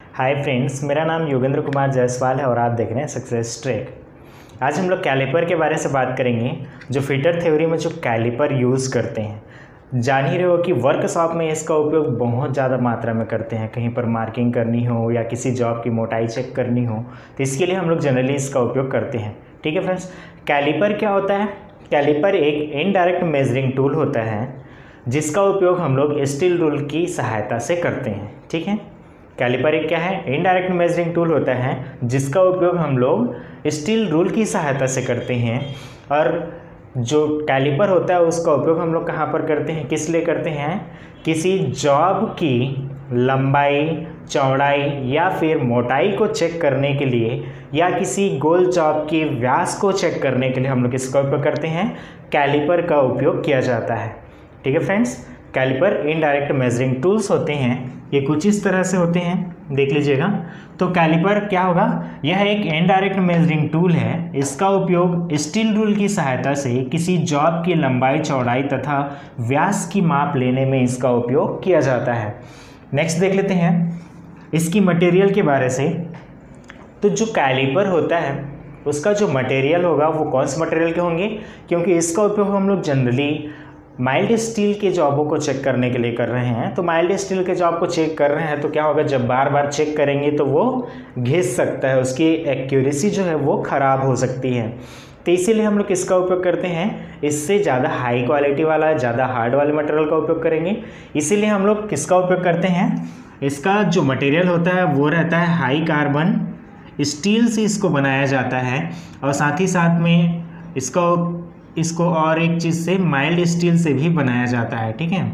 Hi friends, मेरा नाम योगेंद्र कुमार जायसवाल है और आप देख रहे हैं सक्सेस ट्रैक। आज हम लोग कैलिपर के बारे से बात करेंगे। जो फिटर थ्योरी में जो कैलिपर यूज़ करते हैं, जान ही रहे हो कि वर्कशॉप में इसका उपयोग बहुत ज़्यादा मात्रा में करते हैं। कहीं पर मार्किंग करनी हो या किसी जॉब की मोटाई चेक करनी हो तो इसके लिए हम लोग जनरली इसका उपयोग करते हैं। ठीक है फ्रेंड्स, कैलिपर क्या होता है? कैलिपर एक इनडायरेक्ट मेजरिंग टूल होता है जिसका उपयोग हम लोग स्टील रूल की सहायता से करते हैं। ठीक है, कैलिपर एक क्या है? इनडायरेक्ट मेजरिंग टूल होता है जिसका उपयोग हम लोग स्टील रूल की सहायता से करते हैं। और जो कैलिपर होता है उसका उपयोग हम लोग कहाँ पर करते हैं, किस लिए करते हैं? किसी जॉब की लंबाई, चौड़ाई या फिर मोटाई को चेक करने के लिए या किसी गोल जॉब की व्यास को चेक करने के लिए हम लोग इसका उपयोग करते हैं। कैलिपर का उपयोग किया जाता है। ठीक है friends, caliper indirect measuring tools होते हैं। ये कुछ इस तरह से होते हैं, देख लीजिएगा। तो कैलिपर क्या होगा? यह एक इनडायरेक्ट मेजरिंग टूल है। इसका उपयोग स्टील रूल की सहायता से किसी जॉब की लंबाई, चौड़ाई तथा व्यास की माप लेने में इसका उपयोग किया जाता है। नेक्स्ट देख लेते हैं इसकी मटेरियल के बारे से। तो जो कैलिपर होता है उसका जो मटेरियल होगा वो कौन से मटेरियल के होंगे? क्योंकि इसका उपयोग हम लोग जनरली माइल्ड स्टील के जॉबों को चेक करने के लिए कर रहे हैं। तो माइल्ड स्टील के जॉब को चेक कर रहे हैं तो क्या होगा, जब बार बार चेक करेंगे तो वो घिस सकता है, उसकी एक्यूरेसी जो है वो ख़राब हो सकती है। तो इसीलिए हम लोग इसका उपयोग करते हैं। इससे ज़्यादा हाई क्वालिटी वाला, ज़्यादा हार्ड वाले मटेरियल का उपयोग करेंगे। इसीलिए हम लोग किसका उपयोग करते हैं? इसका जो मटेरियल होता है वो रहता है हाई कार्बन स्टील से इसको बनाया जाता है। और साथ ही साथ में इसको और एक चीज़ से माइल्ड स्टील से भी बनाया जाता है। ठीक है,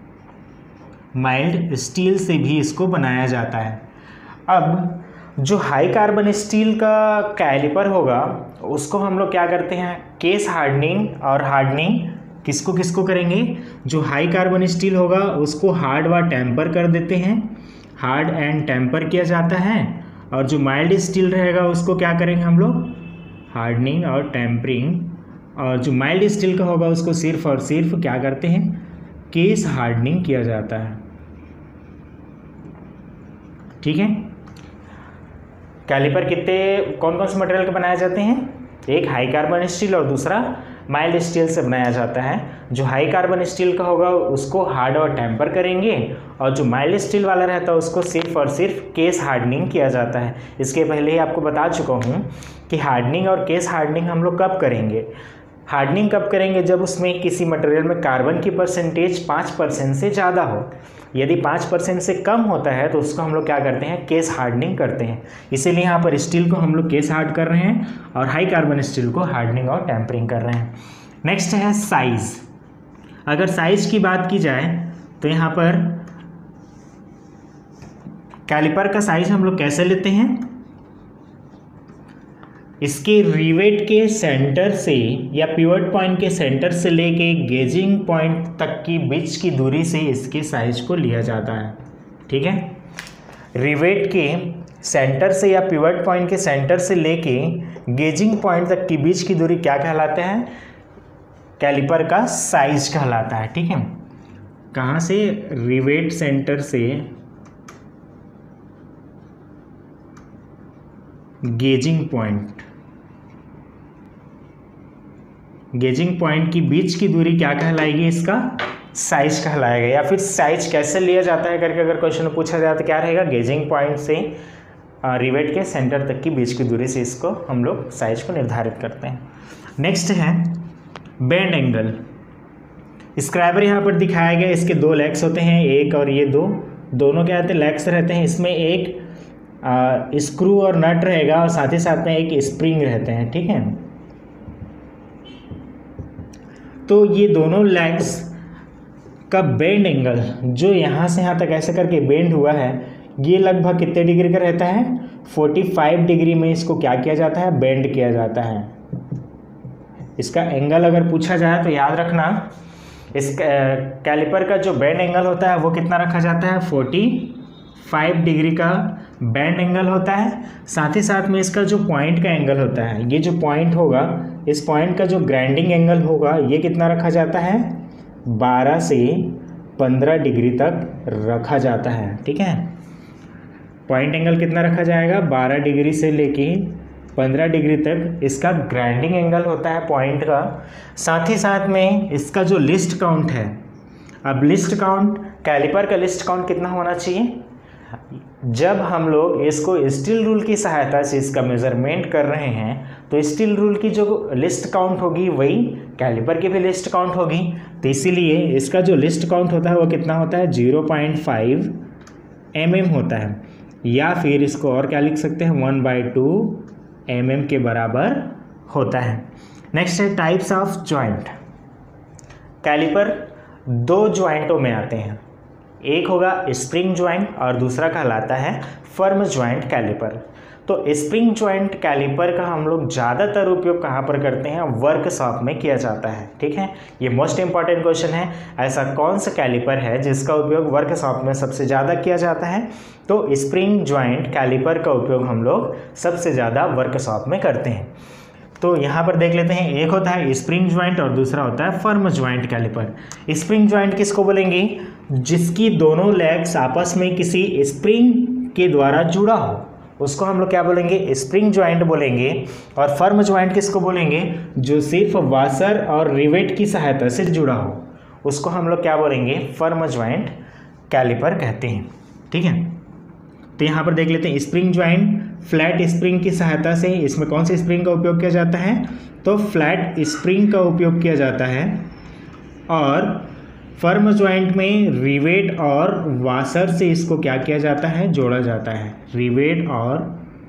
माइल्ड स्टील से भी इसको बनाया जाता है। अब जो हाई कार्बन स्टील का कैलिपर होगा उसको हम लोग क्या करते हैं, केस हार्डनिंग और हार्डनिंग किसको किसको करेंगे? जो हाई कार्बन स्टील होगा उसको हार्ड व टेम्पर कर देते हैं, हार्ड एंड टेम्पर किया जाता है। और जो माइल्ड स्टील रहेगा उसको क्या करेंगे हम लोग? हार्डनिंग और टेम्परिंग। और जो माइल्ड स्टील का होगा उसको सिर्फ और सिर्फ क्या करते हैं? केस हार्डनिंग किया जाता है। ठीक है, कैलिपर कौन कौन से मटेरियल के बनाए जाते हैं? एक हाई कार्बन स्टील और दूसरा माइल्ड स्टील से बनाया जाता है। जो हाई कार्बन स्टील का होगा उसको हार्ड और टेम्पर करेंगे और जो माइल्ड स्टील वाला रहता है उसको सिर्फ और सिर्फ केस हार्डनिंग किया जाता है। इसके पहले ही आपको बता चुका हूँ कि हार्डनिंग और केस हार्डनिंग हम लोग कब करेंगे। हार्डनिंग कब करेंगे? जब उसमें किसी मटेरियल में कार्बन की परसेंटेज 5% से ज़्यादा हो। यदि 5% से कम होता है तो उसको हम लोग क्या करते हैं? केस हार्डनिंग करते हैं। इसीलिए यहाँ पर स्टील को हम लोग केस हार्ड कर रहे हैं और हाई कार्बन स्टील को हार्डनिंग और टेम्परिंग कर रहे हैं। नेक्स्ट है साइज़। अगर साइज़ की बात की जाए तो यहाँ पर कैलिपर का साइज़ हम लोग कैसे लेते हैं? इसके रिवेट के सेंटर से या पिवट पॉइंट के सेंटर से लेके गेजिंग पॉइंट तक की बीच की दूरी से इसके साइज को लिया जाता है। ठीक है, रिवेट के सेंटर से या पिवट पॉइंट के सेंटर से लेके गेजिंग पॉइंट तक की बीच की दूरी क्या कहलाता है? कैलिपर का साइज कहलाता है। ठीक है, कहाँ से? रिवेट सेंटर से गेजिंग पॉइंट की बीच की दूरी क्या कहलाएगी? इसका साइज कहलाएगा। या फिर साइज कैसे लिया जाता है करके अगर क्वेश्चन में पूछा जाए तो क्या रहेगा? गेजिंग पॉइंट से रिवेट के सेंटर तक की बीच की दूरी से इसको हम लोग साइज को निर्धारित करते हैं। नेक्स्ट है बेंड एंगल। स्क्राइबर यहाँ पर दिखाया गया, इसके दो लेग्स होते हैं, एक और ये दोनों क्या रहते हैं? लेग्स रहते हैं। इसमें एक स्क्रू और नट रहेगा और साथ ही साथ में एक स्प्रिंग रहते हैं। ठीक है, तो ये दोनों लेग्स का बेंड एंगल जो यहाँ से यहाँ तक ऐसे करके बेंड हुआ है ये लगभग कितने डिग्री का रहता है? 45 डिग्री में इसको क्या किया जाता है? बेंड किया जाता है। इसका एंगल अगर पूछा जाए तो याद रखना, इस कैलिपर का जो बेंड एंगल होता है वो कितना रखा जाता है? 45 डिग्री का बैंड एंगल होता है। साथ ही साथ में इसका जो पॉइंट का एंगल होता है, ये जो पॉइंट होगा, इस पॉइंट का जो ग्राइंडिंग एंगल होगा ये कितना रखा जाता है? 12 से 15 डिग्री तक रखा जाता है। ठीक है, पॉइंट एंगल कितना रखा जाएगा, 12 डिग्री से लेके 15 डिग्री तक इसका ग्राइंडिंग एंगल होता है पॉइंट का। साथ ही साथ में इसका जो लिस्ट काउंट है, अब लिस्ट काउंट, कैलिपर का लिस्ट काउंट कितना होना चाहिए, जब हम लोग इसको स्टील रूल की सहायता से इसका मेज़रमेंट कर रहे हैं तो स्टील रूल की जो लिस्ट काउंट होगी वही कैलिपर की भी लिस्ट काउंट होगी। तो इसीलिए इसका जो लिस्ट काउंट होता है वो कितना होता है, 0.5 mm होता है, या फिर इसको और क्या लिख सकते हैं, 1/2 mm के बराबर होता है। नेक्स्ट है टाइप्स ऑफ जॉइंट। कैलिपर 2 जॉइंटों में आते हैं, एक होगा स्प्रिंग जॉइंट और दूसरा कहलाता है फर्म जॉइंट कैलिपर। तो स्प्रिंग जॉइंट कैलिपर का हम लोग ज़्यादातर उपयोग कहाँ पर करते हैं, वर्कशॉप में किया जाता है। ठीक है, ये मोस्ट इंपॉर्टेंट क्वेश्चन है, ऐसा कौन सा कैलिपर है जिसका उपयोग वर्कशॉप में सबसे ज़्यादा किया जाता है, तो स्प्रिंग जॉइंट कैलिपर का उपयोग हम लोग सबसे ज़्यादा वर्कशॉप में करते हैं। तो यहाँ पर देख लेते हैं, एक होता है स्प्रिंग जॉइंट और दूसरा होता है firm joint caliper. Spring joint किसको बोलेंगे, जिसकी दोनों लेग्स आपस में किसी स्प्रिंग के द्वारा जुड़ा हो, उसको हम लोग क्या बोलेंगे, स्प्रिंग जॉइंट बोलेंगे। और फर्म जॉइंट किसको बोलेंगे, जो सिर्फ वाशर और रिवेट की सहायता से जुड़ा हो, उसको हम लोग क्या बोलेंगे, फर्म जॉइंट कैलिपर कहते हैं। ठीक है, तो यहाँ पर देख लेते हैं स्प्रिंग जॉइंट फ्लैट स्प्रिंग की सहायता से, इसमें कौन सी स्प्रिंग का उपयोग किया जाता है, तो फ्लैट स्प्रिंग का उपयोग किया जाता है। और फर्म जॉइंट में रिवेट और वाशर से इसको क्या किया जाता है, जोड़ा जाता है। रिवेट और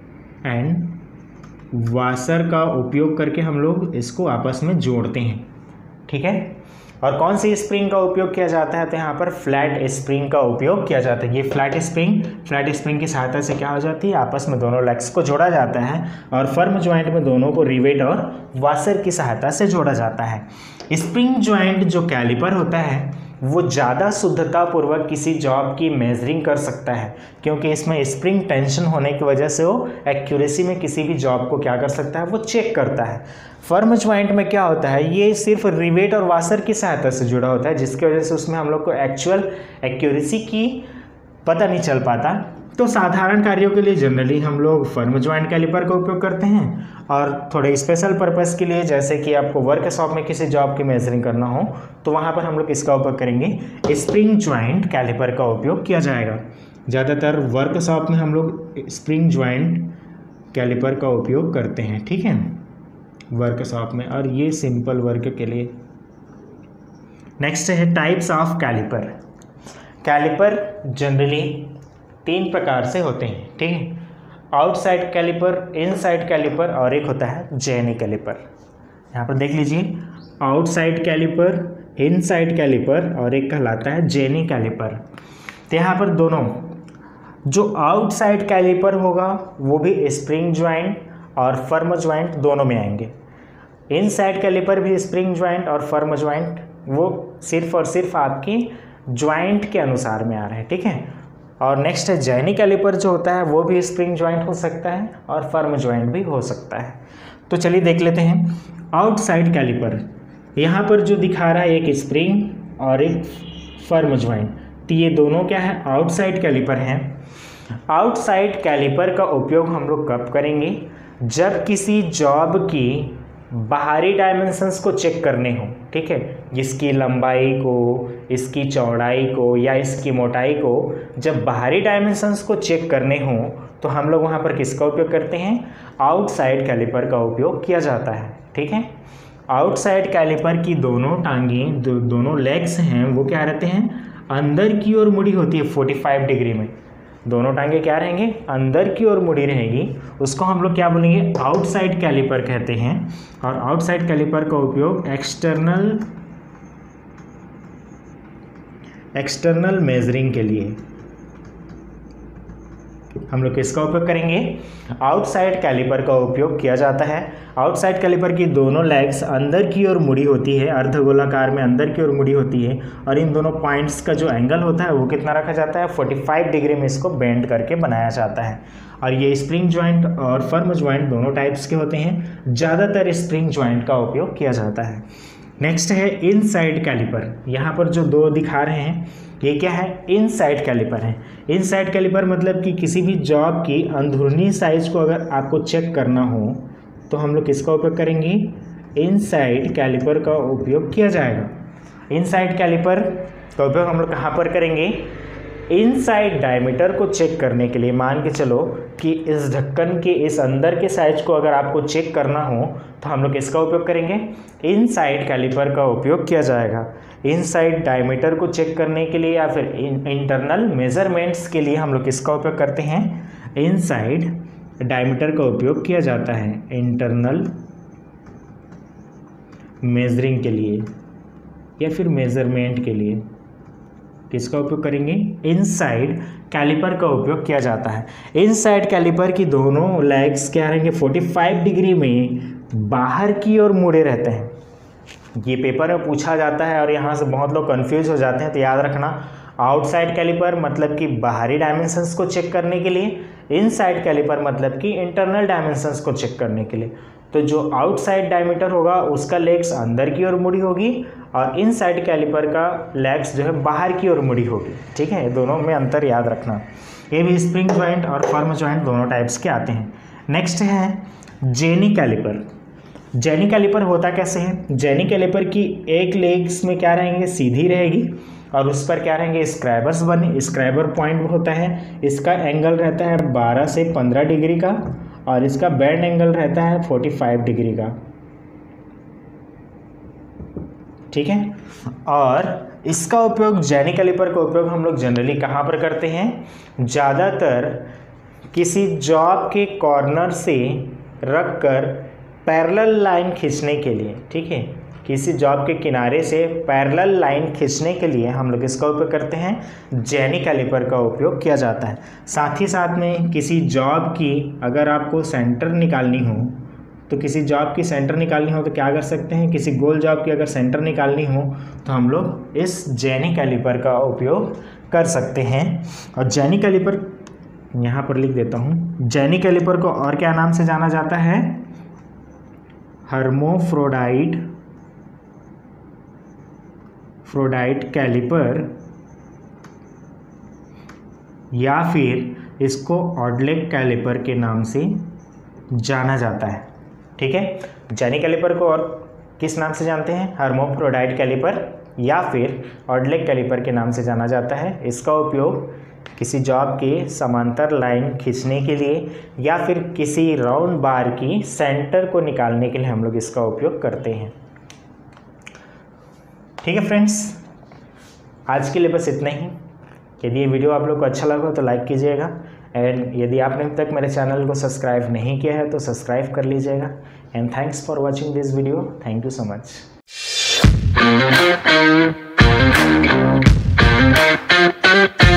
वाशर का उपयोग करके हम लोग इसको आपस में जोड़ते हैं। ठीक है, और कौन सी स्प्रिंग का उपयोग किया जाता है, तो यहाँ पर फ्लैट स्प्रिंग का उपयोग किया जाता है। ये फ्लैट स्प्रिंग की सहायता से क्या हो जाती है, आपस में दोनों लेग्स को जोड़ा जाता है। और फर्म जॉइंट में दोनों को रिवेट और वाशर की सहायता से जोड़ा जाता है। स्प्रिंग जॉइंट जो कैलिपर होता है वो ज़्यादा शुद्धतापूर्वक किसी जॉब की मेजरिंग कर सकता है, क्योंकि इसमें स्प्रिंग टेंशन होने की वजह से वो एक्यूरेसी में किसी भी जॉब को क्या कर सकता है, वो चेक करता है। फर्म जॉइंट में क्या होता है, ये सिर्फ रिवेट और वाशर की सहायता से जुड़ा होता है, जिसकी वजह से उसमें हम लोग को एक्चुअल एक्यूरेसी की पता नहीं चल पाता। तो साधारण कार्यों के लिए जनरली हम लोग फर्म जॉइंट कैलिपर का उपयोग करते हैं, और थोड़े स्पेशल पर्पस के लिए, जैसे कि आपको वर्कशॉप में किसी जॉब की मेजरिंग करना हो, तो वहाँ पर हम लोग इसका उपयोग करेंगे, स्प्रिंग जॉइंट कैलिपर का उपयोग किया जाएगा। ज़्यादातर वर्कशॉप में हम लोग स्प्रिंग जॉइंट कैलिपर का उपयोग करते हैं। ठीक है, वर्कशॉप में, और ये सिंपल वर्क के लिए। नेक्स्ट है types of caliper. Caliper generally 3 प्रकार से होते हैं। ठीक है, आउटसाइड कैलिपर, इनसाइड कैलिपर, और एक होता है जेनी कैलिपर। यहाँ पर देख लीजिए, आउटसाइड कैलिपर, इनसाइड कैलिपर, और एक कहलाता है जेनी कैलिपर। तो यहाँ पर दोनों, जो आउटसाइड कैलिपर होगा वो भी स्प्रिंग जॉइंट और फर्म जॉइंट दोनों में आएंगे। इनसाइड कैलिपर भी स्प्रिंग जॉइंट और फर्म जॉइंट, वो सिर्फ और सिर्फ आपकी जॉइंट के अनुसार में आ रहे हैं। ठीक है, और नेक्स्ट है जेनी कैलिपर, जो होता है वो भी स्प्रिंग जॉइंट हो सकता है और फर्म जॉइंट भी हो सकता है। तो चलिए देख लेते हैं आउटसाइड कैलिपर। यहाँ पर जो दिखा रहा है एक स्प्रिंग और एक फर्म जॉइंट, तो ये दोनों क्या है, आउटसाइड कैलिपर हैं। आउटसाइड कैलिपर का उपयोग हम लोग कब करेंगे, जब किसी जॉब की बाहरी डायमेंशंस को चेक करने हो। ठीक है, इसकी लंबाई को, इसकी चौड़ाई को या इसकी मोटाई को, जब बाहरी डायमेंशंस को चेक करने हो तो हम लोग वहाँ पर किसका उपयोग करते हैं, आउटसाइड कैलिपर का उपयोग किया जाता है। ठीक है, आउटसाइड कैलिपर की दोनों टांगें, दोनों लेग्स हैं, वो क्या रहते हैं, अंदर की ओर मुड़ी होती है 45 डिग्री में। दोनों टांगें क्या रहेंगे, अंदर की ओर मुड़ी रहेगी। उसको हम लोग क्या बोलेंगे, आउटसाइड कैलिपर कहते हैं। और आउटसाइड कैलिपर का उपयोग एक्सटर्नल मेजरिंग के लिए हम लोग किसका उपयोग करेंगे, आउटसाइड कैलिपर का उपयोग किया जाता है। आउटसाइड कैलिपर की दोनों लेग्स अंदर की ओर मुड़ी होती है, अर्धगोलाकार में अंदर की ओर मुड़ी होती है, और इन दोनों पॉइंट्स का जो एंगल होता है वो कितना रखा जाता है, 45 डिग्री में इसको बेंड करके बनाया जाता है। और ये स्प्रिंग जॉइंट और फर्म जॉइंट दोनों टाइप्स के होते हैं, ज़्यादातर स्प्रिंग जॉइंट का उपयोग किया जाता है। नेक्स्ट है इनसाइड कैलिपर। यहाँ पर जो 2 दिखा रहे हैं, ये क्या है, इनसाइड कैलिपर है। इनसाइड कैलिपर मतलब कि किसी भी जॉब की अंदरूनी साइज को अगर आपको चेक करना हो तो हम लोग किसका उपयोग करेंगे, इनसाइड कैलिपर का उपयोग किया जाएगा। इनसाइड कैलिपर का उपयोग हम लोग कहाँ पर करेंगे, इनसाइड डायमीटर को चेक करने के लिए। मान के चलो कि इस ढक्कन के इस अंदर के साइज को अगर आपको चेक करना हो तो हम लोग किसका उपयोग करेंगे, इनसाइड कैलिपर का उपयोग किया जाएगा। इनसाइड डायमीटर को चेक करने के लिए या फिर इंटरनल मेजरमेंट्स के लिए हम लोग किसका उपयोग करते हैं, इनसाइड डायमीटर का उपयोग किया जाता है इंटरनल मेजरिंग के लिए या फिर मेजरमेंट के लिए। किसका उपयोग करेंगे, इनसाइड कैलिपर का उपयोग किया जाता है। इनसाइड कैलिपर की दोनों लेग्स क्या रहेंगे, 45 डिग्री में बाहर की ओर मुड़े रहते हैं। ये पेपर में पूछा जाता है और यहाँ से बहुत लोग कंफ्यूज हो जाते हैं, तो याद रखना आउटसाइड कैलिपर मतलब कि बाहरी डायमेंशंस को चेक करने के लिए, इनसाइड कैलिपर मतलब कि इंटरनल डायमेंशंस को चेक करने के लिए। तो जो आउटसाइड डायमीटर होगा उसका लेग्स अंदर की ओर मुड़ी होगी और इनसाइड कैलिपर का लेग्स जो है बाहर की ओर मुड़ी होगी। ठीक है, दोनों में अंतर याद रखना। ये भी स्प्रिंग जॉइंट और फर्म जॉइंट दोनों टाइप्स के आते हैं। नेक्स्ट है जेनी कैलिपर। जेनी कैलिपर होता कैसे है, जेनी कैलिपर की एक लेग्स में क्या रहेंगे, सीधी रहेगी और उस पर क्या रहेंगे, स्क्राइबर्स बने। स्क्राइबर पॉइंट होता है, इसका एंगल रहता है 12 से 15 डिग्री का और इसका बेंड एंगल रहता है 45 डिग्री का। ठीक है, और इसका उपयोग, जेनी कैलिपर का उपयोग हम लोग जनरली कहाँ पर करते हैं, ज़्यादातर किसी जॉब के कॉर्नर से रखकर पैरेलल लाइन खींचने के लिए। ठीक है, किसी जॉब के किनारे से पैरेलल लाइन खींचने के लिए हम लोग इसका उपयोग करते हैं, जेनी कैलिपर का उपयोग किया जाता है। साथ ही साथ में किसी जॉब की अगर आपको सेंटर निकालनी हो तो किसी जॉब की सेंटर निकालनी हो तो क्या कर सकते हैं, किसी गोल जॉब की अगर सेंटर निकालनी हो तो हम लोग इस जेनी कैलिपर का उपयोग कर सकते हैं। और जेनी कैलिपर यहाँ पर लिख देता हूँ, जेनी कैलिपर को और क्या नाम से जाना जाता है, हर्मोफ्रोडाइट कैलिपर या फिर इसको ऑडलेक कैलिपर के नाम से जाना जाता है। ठीक है, जेनी कैलिपर को और किस नाम से जानते हैं, हर्मोफ्रोडाइट कैलिपर या फिर ऑडलेक कैलिपर के नाम से जाना जाता है। इसका उपयोग किसी जॉब के समांतर लाइन खींचने के लिए या फिर किसी राउंड बार की सेंटर को निकालने के लिए हम लोग इसका उपयोग करते हैं। ठीक है फ्रेंड्स, आज के लिए बस इतना ही। यदि ये वीडियो आप लोग को अच्छा लगा तो लाइक कीजिएगा एंड यदि आपने अभी तक मेरे चैनल को सब्सक्राइब नहीं किया है तो सब्सक्राइब कर लीजिएगा। And thanks for watching this video. Thank you so much.